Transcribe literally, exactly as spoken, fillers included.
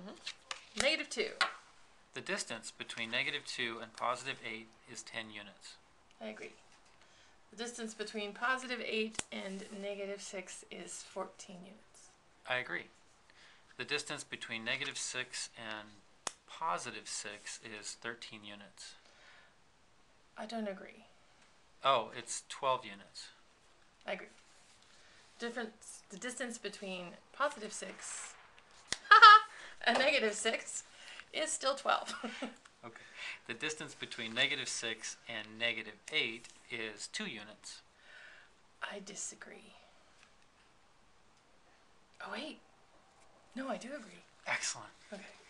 Mm-hmm. Negative two. The distance between negative two and positive eight is ten units. I agree. The distance between positive eight and negative six is fourteen units. I agree. The distance between negative six and positive six is thirteen units. I don't agree. Oh, it's twelve units. I agree. Difference, the distance between positive six and negative six is still twelve. Okay. The distance between negative six and negative eight is two units. I disagree. Oh, wait. No, I do agree. Excellent. Okay.